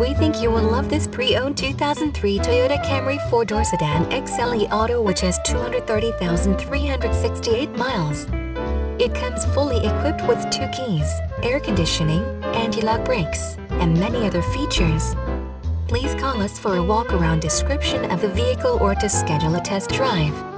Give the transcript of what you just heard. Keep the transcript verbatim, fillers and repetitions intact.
We think you will love this pre-owned two thousand three Toyota Camry four-door sedan X L E Auto, which has two hundred thirty thousand three hundred sixty-eight miles. It comes fully equipped with two keys, air conditioning, anti-lock brakes, and many other features. Please call us for a walk-around description of the vehicle or to schedule a test drive.